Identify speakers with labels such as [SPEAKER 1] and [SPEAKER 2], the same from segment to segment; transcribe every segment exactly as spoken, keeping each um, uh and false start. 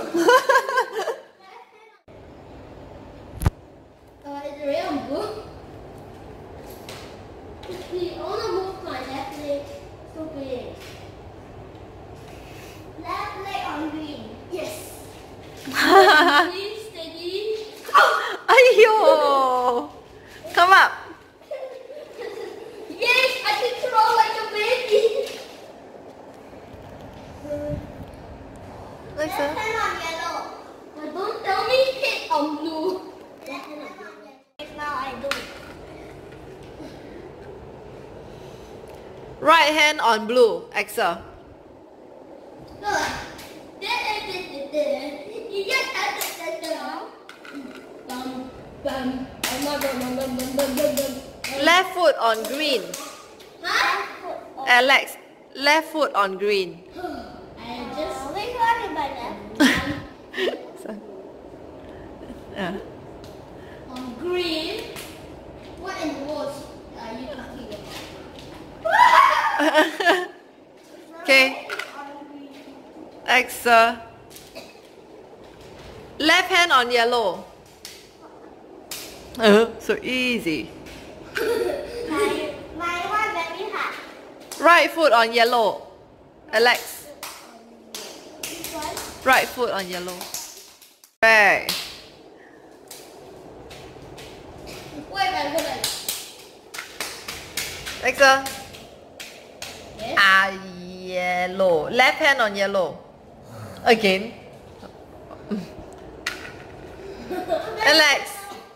[SPEAKER 1] Uh, is it red on blue? The owner moved my left leg to green. Left leg on green. Yes. Steady, steady.
[SPEAKER 2] Ayo! Come up.
[SPEAKER 1] Yes, I can throw like a baby.
[SPEAKER 2] Like
[SPEAKER 1] Left
[SPEAKER 2] so.
[SPEAKER 1] hand on yellow. But don't tell me hit on blue. Left hand on yellow. Now I do.
[SPEAKER 2] Right hand on blue, Axel.
[SPEAKER 1] Look. You just have to set it off. Bum, bum. Oh my god, bum, bum, bum, bum, bum, bum.
[SPEAKER 2] Left foot on green.
[SPEAKER 1] Huh?
[SPEAKER 2] Alex, left foot on green.
[SPEAKER 1] I just. Which one is my left?
[SPEAKER 2] So, yeah.
[SPEAKER 1] On green. What in the world are you talking about?
[SPEAKER 2] Okay, Axel. Left hand on yellow. Uh, so easy.
[SPEAKER 1] my, my one very hard.
[SPEAKER 2] Right foot on yellow. Alex,
[SPEAKER 1] This one?
[SPEAKER 2] right foot on yellow. Right.
[SPEAKER 1] Wait, I'm gonna.
[SPEAKER 2] Axel.
[SPEAKER 1] Yes.
[SPEAKER 2] Ah, yellow. Left hand on yellow. Again. Alex.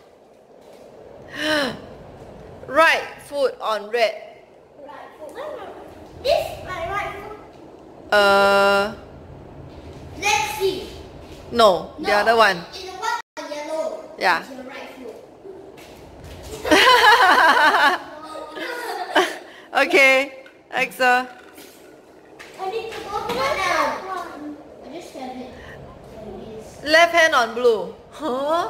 [SPEAKER 2] Right foot on red.
[SPEAKER 1] Right foot. This my right foot.
[SPEAKER 2] Uh,
[SPEAKER 1] Let's see.
[SPEAKER 2] no, the
[SPEAKER 1] No,
[SPEAKER 2] other one.
[SPEAKER 1] It's the one on yellow.
[SPEAKER 2] Yeah.
[SPEAKER 1] It's your right foot.
[SPEAKER 2] Okay, Axel.
[SPEAKER 1] I need to go to now. I just said it. Like this.
[SPEAKER 2] Left hand on blue. Huh?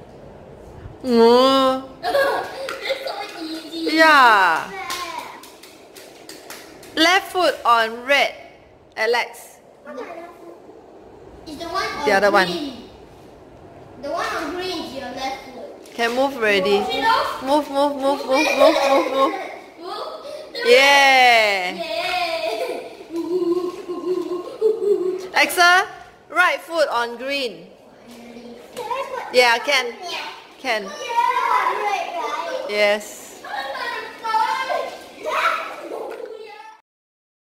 [SPEAKER 2] Mm.
[SPEAKER 1] It's so easy.
[SPEAKER 2] Yeah. Left foot on red. Alex.
[SPEAKER 1] Is the one on
[SPEAKER 2] The other one.
[SPEAKER 1] green. The one on green is your left foot.
[SPEAKER 2] Can move already.
[SPEAKER 1] Push it off.
[SPEAKER 2] Move, move, move, move, move, move, move.
[SPEAKER 1] Move.
[SPEAKER 2] Yeah.
[SPEAKER 1] Yeah.
[SPEAKER 2] Axel, right foot on green.
[SPEAKER 1] Can I put
[SPEAKER 2] Yeah, can.
[SPEAKER 1] Yeah.
[SPEAKER 2] Can.
[SPEAKER 1] Yeah, right, right.
[SPEAKER 2] Yes.